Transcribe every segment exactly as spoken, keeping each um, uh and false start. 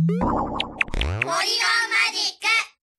森のマジック。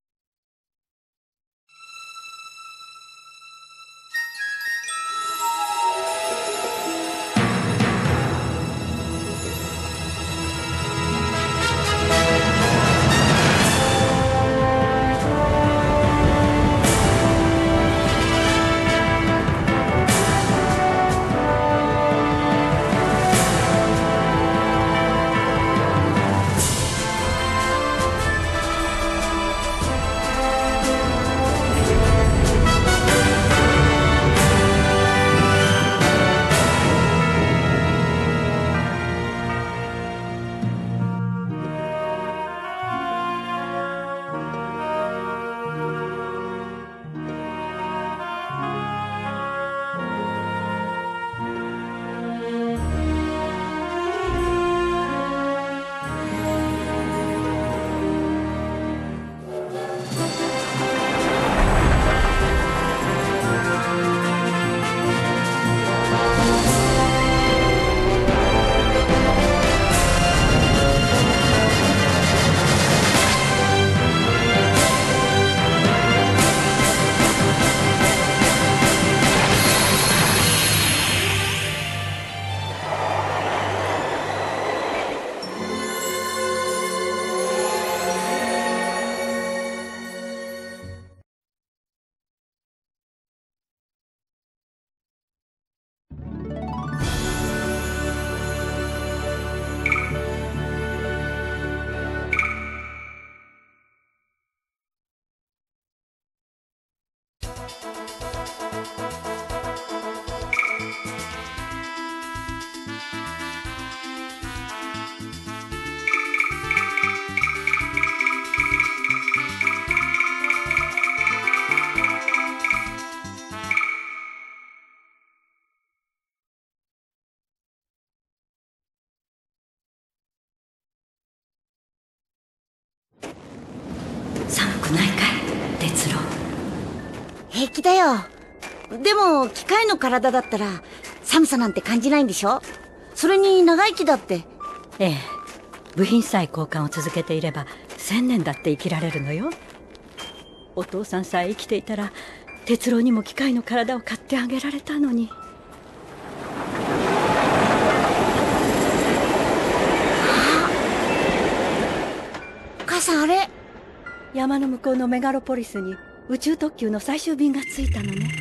寒くないかい、哲郎。 平気だよ。でも機械の体だったら寒さなんて感じないんでしょ。それに長生きだって。 ええ、部品さえ交換を続けていれば千年だって生きられるのよ。お父さんさえ生きていたら哲郎にも機械の体を買ってあげられたのに。 お母さん、あれ山の向こうのメガロポリスに宇宙特急の最終便が着いたのね。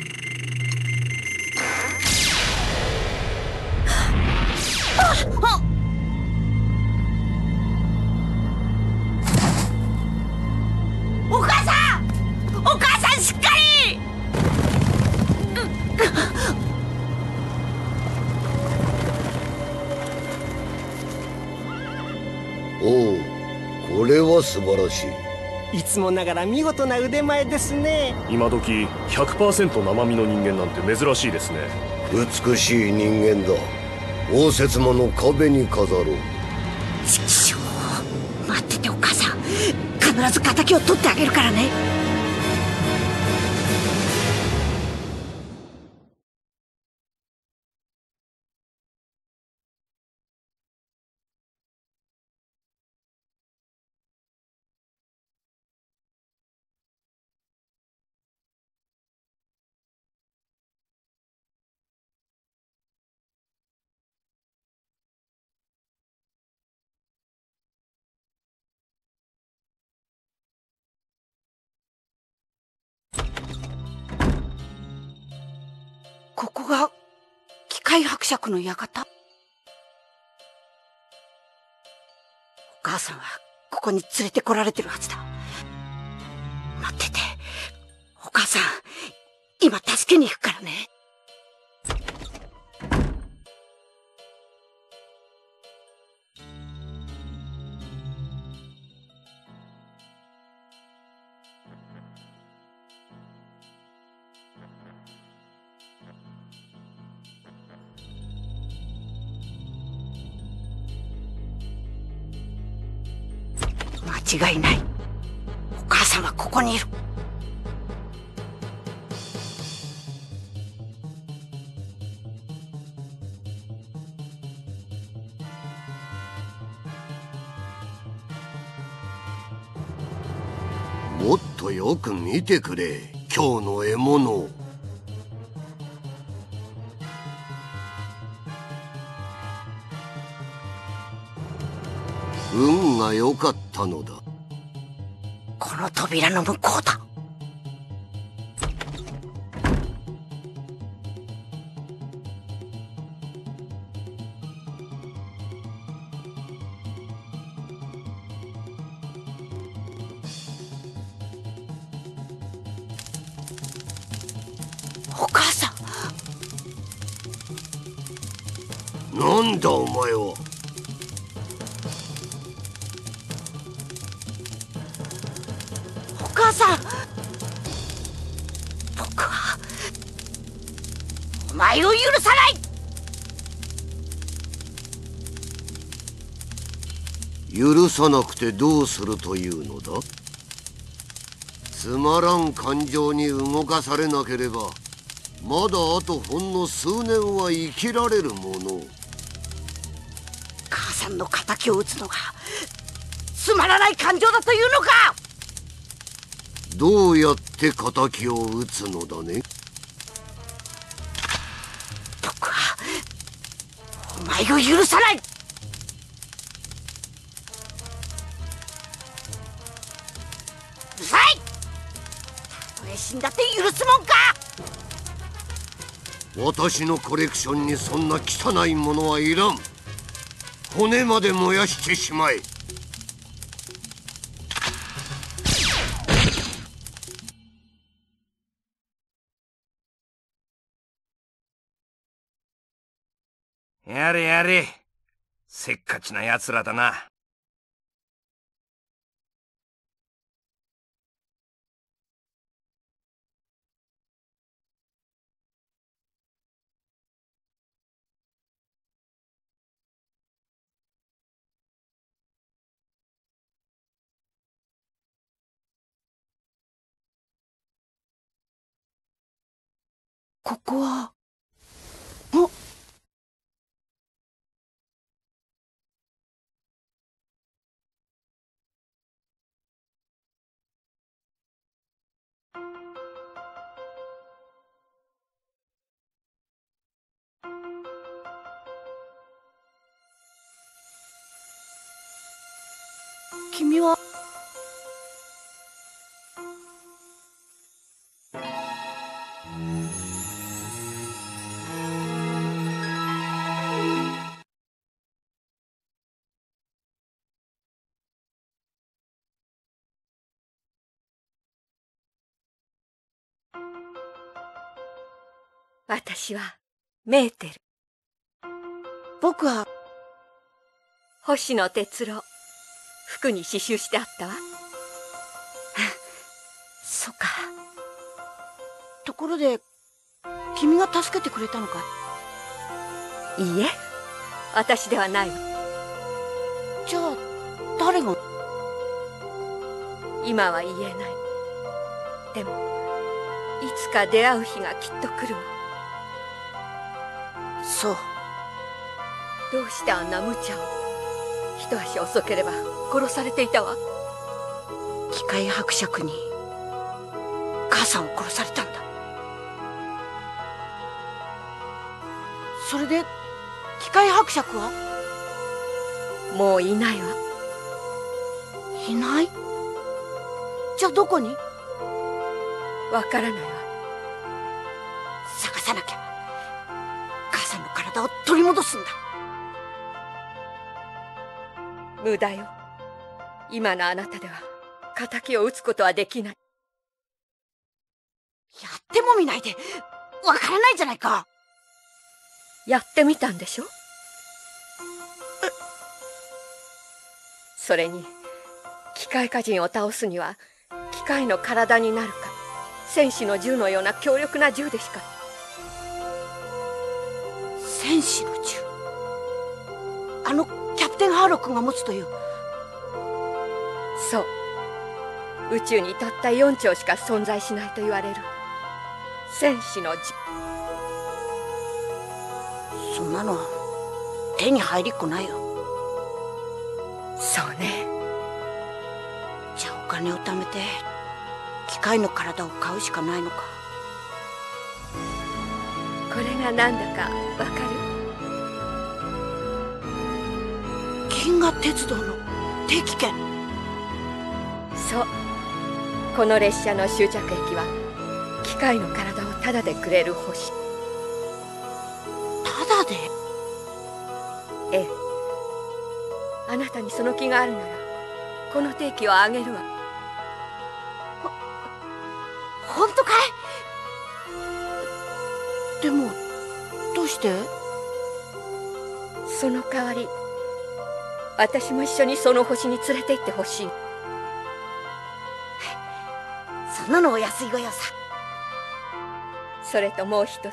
あっ、お母さん、お母さんしっかり。 おお、これは素晴らしい。 いつもながら見事な腕前ですね。 今時 ひゃくパーセント 生身の人間なんて珍しいですね。 美しい人間だ。応接間の壁に飾ろう。 ちくしょう、待っててお母さん、必ず敵を取ってあげるからね。ここが機械伯爵の館？お母さんはここに連れてこられてるはずだ。待ってて、お母さん、今助けに行くからね。間違いない。お母さんはここにいる。 もっとよく見てくれ、今日の獲物を。運が良かったのだ。 この扉の向こうだ。お母さん。 なんだお前は。 お母さん、僕はお前を許さない。 許さなくてどうするというのだ。つまらん感情に動かされなければまだあとほんの数年は生きられるもの。 母さんの敵を討つのがつまらない感情だというのか。 どうやって敵を討つのだね。 僕はお前を許さない。うるさい。たとえ死んだって許すもんか。 私のコレクションにそんな汚いものはいらん。骨まで燃やしてしまえ。 やれやれ、せっかちな奴らだな。 ここはあ。君は。 私はメーテル。 僕は星野哲郎。服に刺繍してあったわ。 そうか。ところで君が助けてくれたのか。 いいえ、私ではないわ。 じゃあ誰が。 今は言えない。でもいつか出会う日がきっと来るわ。 そう。 どうしてあんな無茶を。一足遅ければ殺されていたわ。 機械伯爵に母さんを殺されたんだ。それで機械伯爵は。 もういないわ。 いない。じゃあどこに。 わからないわ。 探さなきゃ。母さんの体を取り戻すんだ。 無駄よ。今のあなたでは敵を撃つことはできない。 やってもみないでわからないじゃないか。 やってみたんでしょ。それに機械化人を倒すには機械の体になるか戦士の銃のような強力な銃でしか。 戦士の銃。あのキャプテンハーロックが持つという。 そう。宇宙にたったよん丁しか存在しないと言われる戦士の銃。 そんなの手に入りっこないよ。 そうね。 じゃあお金を貯めて機械の体を買うしかないのか。 これが何だかわかる？ 銀河鉄道の定期券。 そう、この列車の終着駅は機械の体をタダでくれる星。 タダで？ ええ、あなたにその気があるならこの定期をあげるわ。 本当かい？でもどうして？ その代わり私も一緒にその星に連れて行ってほしい。 そんなのお安いご用さ。 それともう一つ、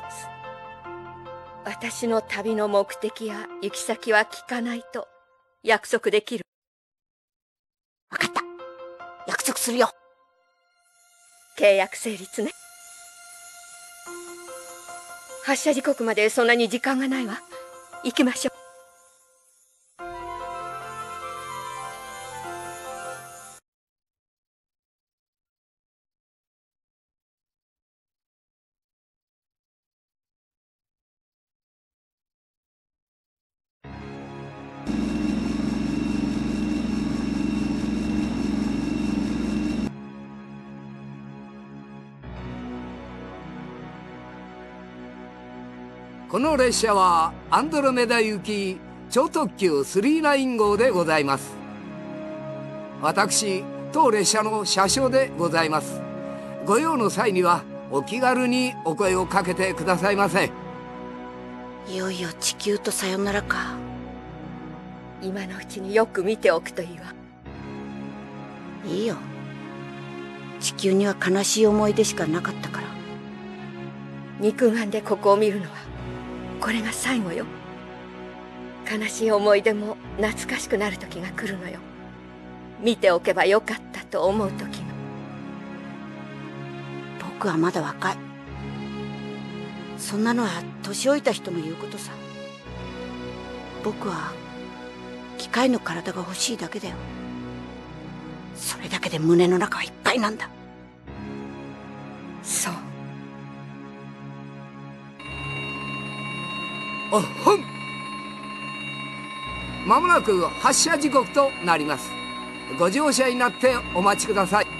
私の旅の目的や行き先は聞かないと約束できる？ 分かった、約束するよ。 契約成立ね。発車時刻までそんなに時間がないわ。行きましょう。 この列車はアンドロメダ行き超特急さんじゅうきゅう号でございます。私当列車の車掌でございます。ご用の際にはお気軽にお声をかけてくださいませ。 いよいよ地球とさよならか。 今のうちによく見ておくといいわ。 いいよ、地球には悲しい思い出しかなかったから。 肉眼でここを見るのはこれが最後よ。悲しい思い出も懐かしくなる時が来るのよ。見ておけばよかったと思う時が。 僕はまだ若い。そんなのは年老いた人の言うことさ。僕は機械の体が欲しいだけだよ。それだけで胸の中はいっぱいなんだ。 そう。 おっほん。まもなく発車時刻となります。ご乗車になってお待ちください。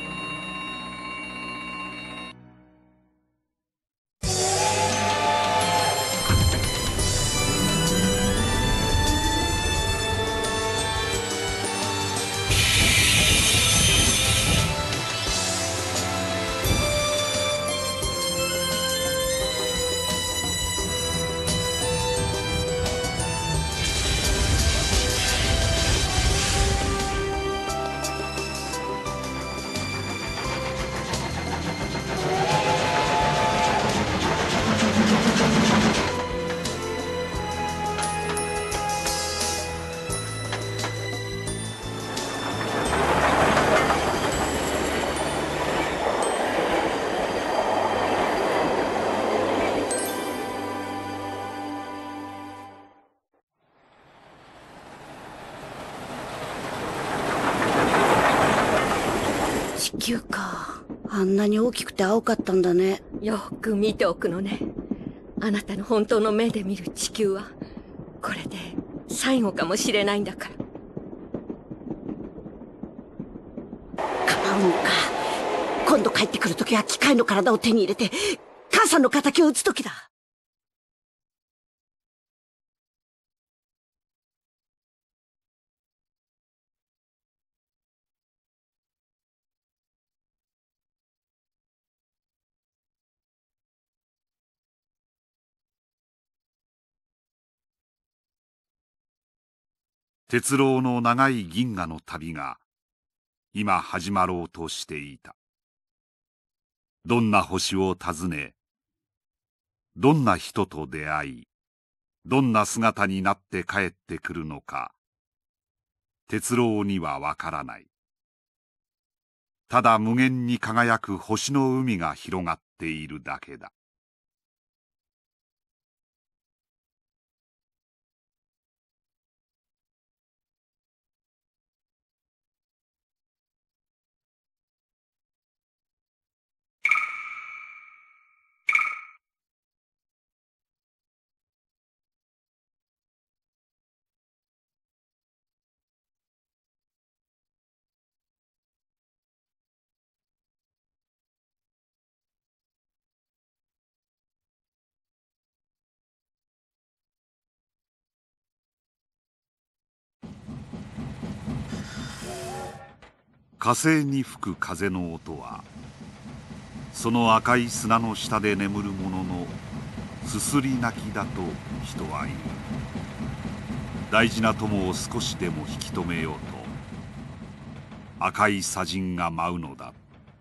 地球か。あんなに大きくて青かったんだね。 よく見ておくのね。あなたの本当の目で見る地球はこれで最後かもしれないんだから。 かなうのか。今度帰ってくるときは機械の体を手に入れて母さんの敵を討つときだ。 鉄郎の長い銀河の旅が今始まろうとしていた。どんな星を訪ね、どんな人と出会い、どんな姿になって帰ってくるのか、鉄郎にはわからない。ただ無限に輝く星の海が広がっているだけだ。 火星に吹く風の音は、その赤い砂の下で眠る者のすすり泣きだと人は言う。大事な友を少しでも引き止めようと赤い砂塵が舞うのだ。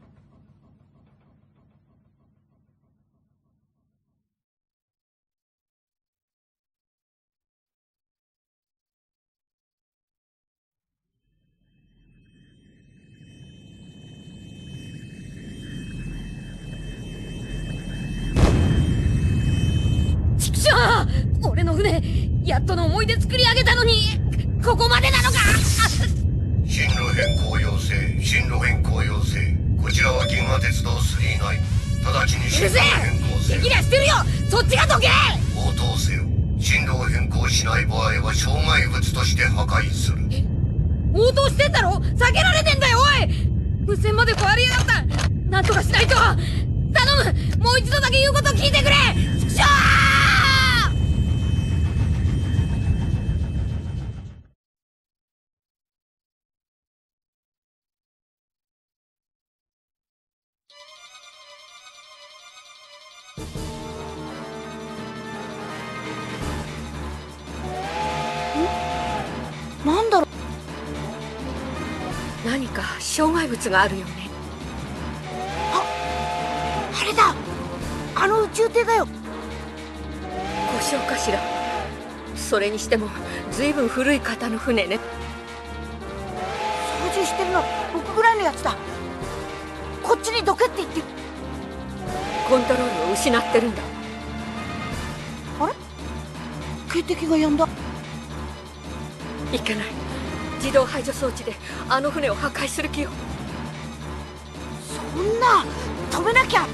俺の船、やっとの思い出作り上げたのに、ここまでなのか。 進路変更要請、進路変更要請。こちらは銀河鉄道スリーナイン。直ちに進路変更せよ。 できりゃしてるよ。そっちがどけ。 応答せよ。進路を変更しない場合は障害物として破壊する。 応答してんだろ。避けられてんだよ、おい。無線まで壊れやがった。なんとかしないと。頼む、もう一度だけ言うこと聞いてくれ。ちくしょー。 なんだろう。何か障害物があるよね。 あ、あれだ。あの宇宙艇だよ。 故障かしら。それにしてもずいぶん古い型の船ね。 操縦してるの僕ぐらいのやつだ。こっちにどけって言って。 コントロールを失ってるんだ。 あれ、警笛が止んだ。 いけない。自動排除装置であの船を破壊する気よ。 そんな、止めなきゃ。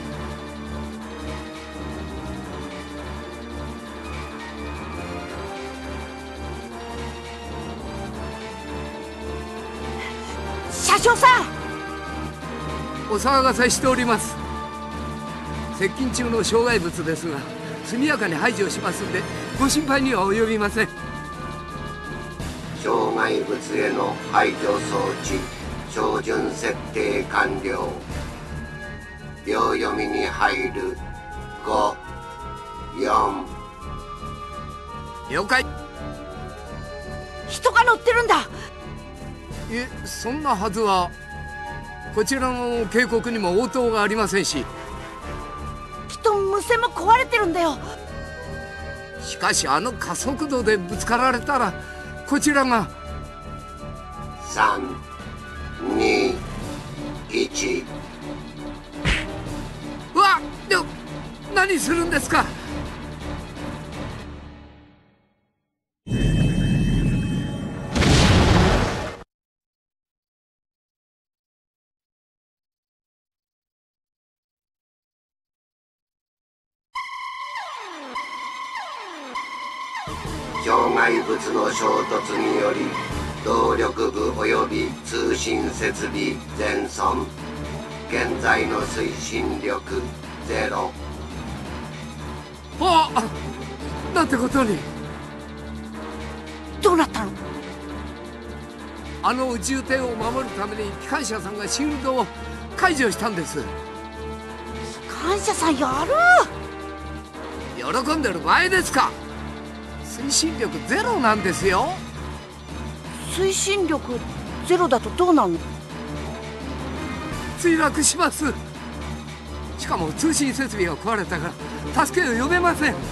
車掌さん、 お騒がせしております。接近中の障害物ですが速やかに排除しますんでご心配には及びません。 障害物への排除装置標準設定完了。秒読みに入る。ご、よん。 了解。 人が乗ってるんだ。 え、そんなはずは。こちらの警告にも応答がありませんし。 きっと無線も壊れてるんだよ。 しかしあの加速度でぶつかられたらこちらが。 さん、に、いち。 うわっ、で何するんですか。 障害物の衝突により動力部及び通信設備全損。現在の推進力ゼロ。 ああ、なんてことに。 どうなったの。 あの宇宙艇を守るために機関車さんがシールドを解除したんです。 機関車さんやる。喜んでる場合ですか。推進力ゼロなんですよ。 推進力ゼロだとどうなるの。 墜落します。しかも通信設備が壊れたから助けを呼べません。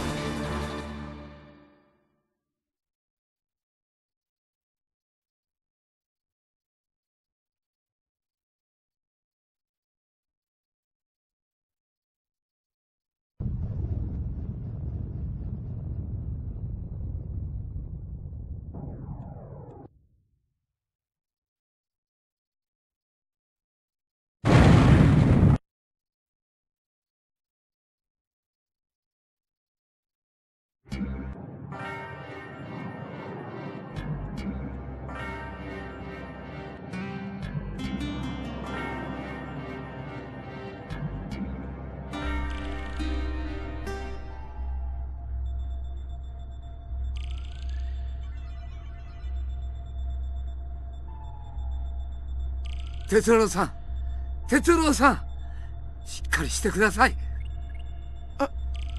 哲郎さん、哲郎さん、しっかりしてください。 あ、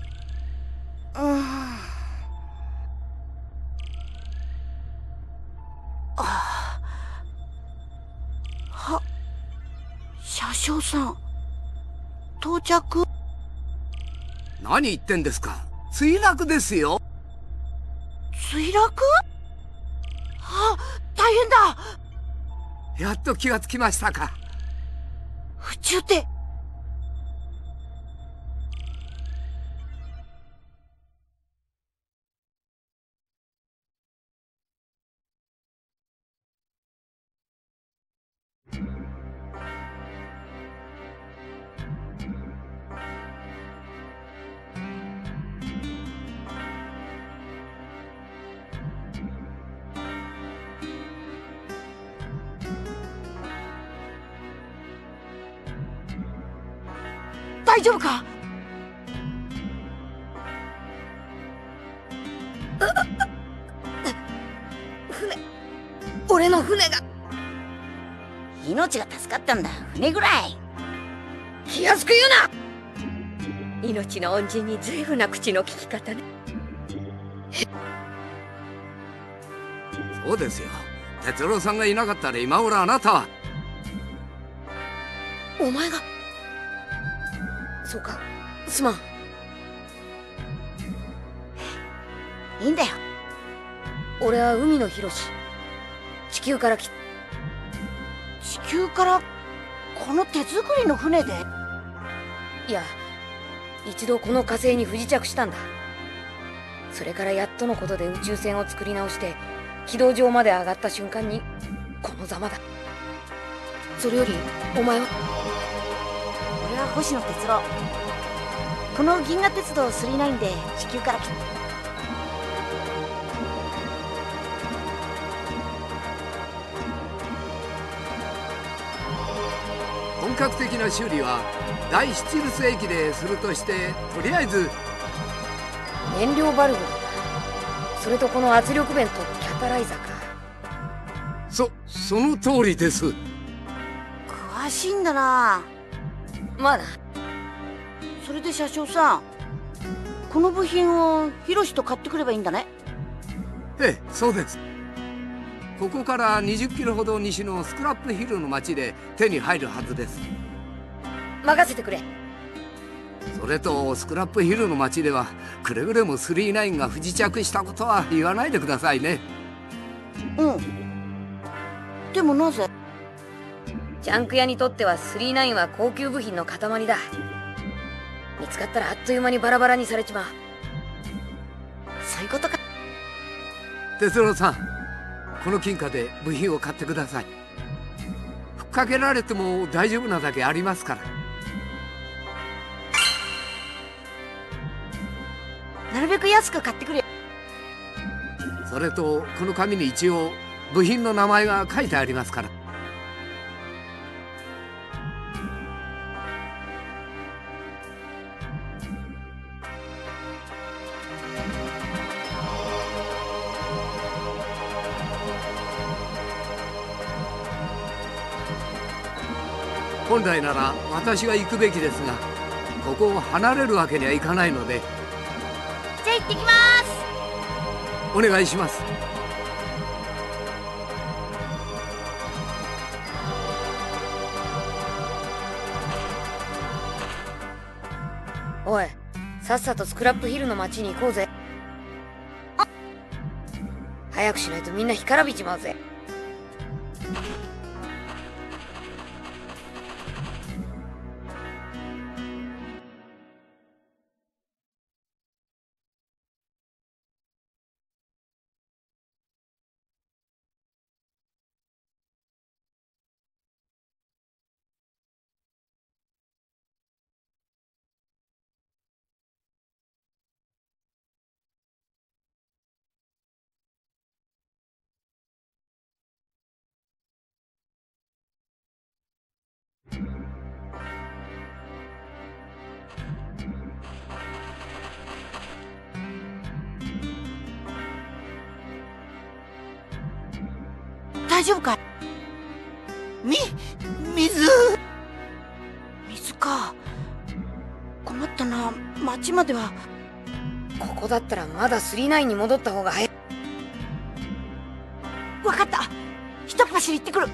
ああ、は、車掌さん、到着。 何言ってんですか。墜落ですよ。 墜落？あ、大変だ。 やっと気がつきましたか。 宇宙って。大丈夫か？ 船、俺の船が。 命が助かったんだ。船ぐらい気安く言うな。命の恩人に随分な口の利き方ね。 そうですよ。哲郎さんがいなかったら今頃あなたは。 お前が。そうか、すまん。 いいんだよ。 俺は海野博士。地球から来。 地球からこの手作りの船で？ いや、一度この火星に不時着したんだ。それからやっとのことで宇宙船を作り直して軌道上まで上がった瞬間にこのざまだ。それよりお前は？ 俺は星野哲郎。この銀河鉄道スリーナインで地球から来た。 本格的な修理は第七ルス駅でするとして、とりあえず燃料バルブだな。それとこの圧力弁とキャタライザーか。 そその通りです。 詳しいんだな。 まあな。 それで車掌さん、この部品をヒロシと買ってくればいいんだね。 ええ、そうです。ここからにじゅっキロほど西のスクラップヒルの町で手に入るはずです。 任せてくれ。 それとスクラップヒルの町ではくれぐれもスリーナインが不時着したことは言わないでくださいね。 うん。でもなぜ？ ジャンク屋にとってはスリーナインは高級部品の塊だ。見つかったらあっという間にバラバラにされちまう。 そういうことか。 哲郎さん、この金貨で部品を買ってください。ふっかけられても大丈夫なだけありますから。 なるべく安く買ってくれ。 それとこの紙に一応部品の名前が書いてありますから。本来なら私が行くべきですが、ここを離れるわけにはいかないので。 じゃあ行ってきます。 お願いします。 おい、さっさとスクラップヒルの町に行こうぜ。早くしないとみんな干からびちまうぜ。 大丈夫かい？ み、 水水か。困ったな。町までは。 ここだったらまだスリーナインに戻った方が早い。 分かった。一っ走り行ってくる。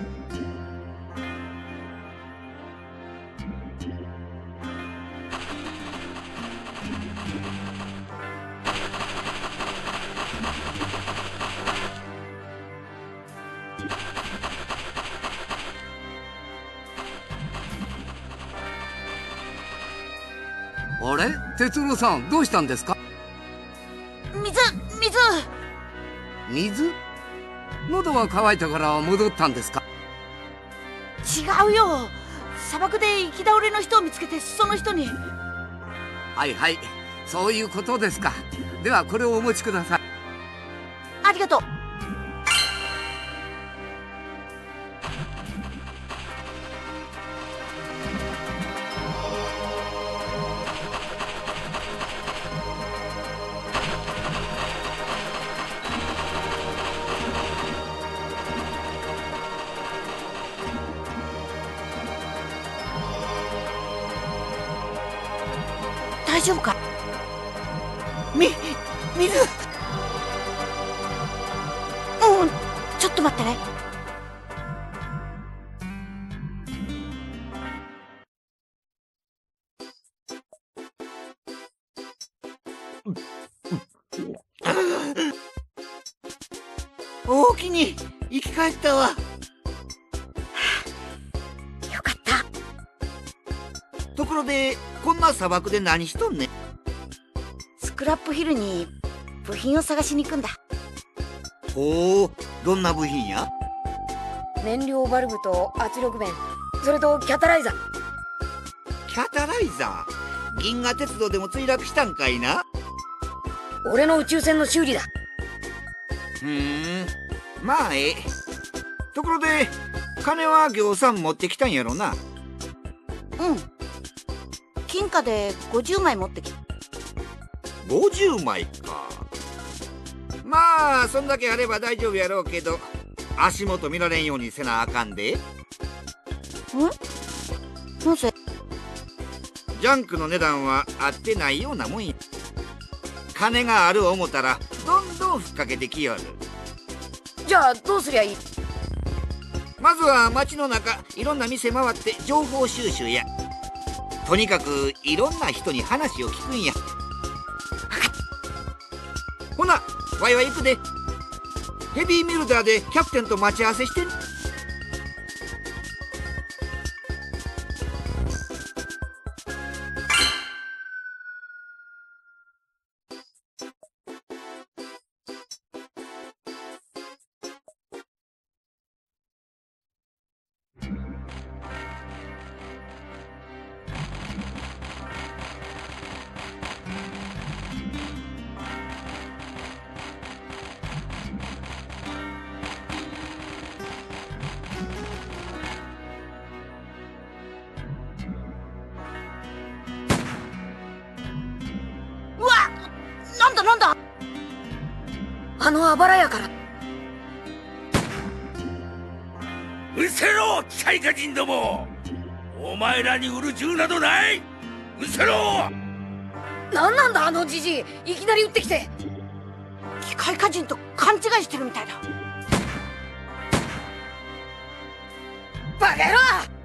あれ、哲郎さん、どうしたんですか？ 水水水？喉が渇いたから戻ったんですか？ 違うよ。砂漠で行き倒れの人を見つけて、その人に。 はいはい、そういうことですか。ではこれをお持ちください。 ありがとう。大丈夫か？み、水。うん、ちょっと待ってね。 おおきに生き返ったわ。 よかった。 ところで、こんな砂漠で何しとんねん？ スクラップヒルに部品を探しに行くんだ。 ほう、どんな部品や？ 燃料バルブと圧力弁、それとキャタライザー。 キャタライザー？銀河鉄道でも墜落したんかいな？ 俺の宇宙船の修理だ。 ふーん、まあええ。ところで、金はぎょうさん持ってきたんやろな？ うん、金貨でごじゅうまい持ってきた。 ごじゅうまいか。まあそんだけあれば大丈夫やろうけど、足元見られんようにせなあかんで。ん？ なぜ？ ジャンクの値段は合ってないようなもんや。金がある思たらどんどんふっかけてきよる。 じゃあどうすりゃいい？ まずは街の中いろんな店回って情報収集や。とにかくいろんな人に話を聞くんや。ほな、わいは行くで。ヘビーミルダーでキャプテンと待ち合わせしてん。 あのあばらやから。 うせろ、機械化人ども。お前らに売る銃などない。うせろ。 なんなんだあのじじい、いきなり撃ってきて。 機械化人と勘違いしてるみたいだ。 バカ野郎！